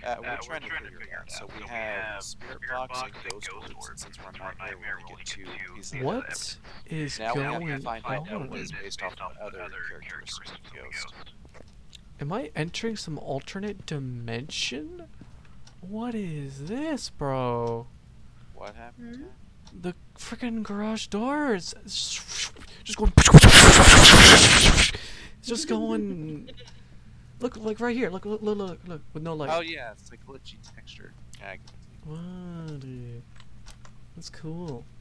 We're trying to figure it out. So we have Spirit Box and Ghost Words, and since we're on Nightmare, we only get 2 pieces of What evidence. is Now we have going to find out what on? it is based off of other characteristics of Ghost. Am I entering some alternate dimension? What is this, bro? What happened? Hmm? The freaking garage doors. Just going. It's just going. Look, like right here. Look, look, look, look, look. With no light. Oh yeah, it's like glitchy texture. Yeah, What? That's cool.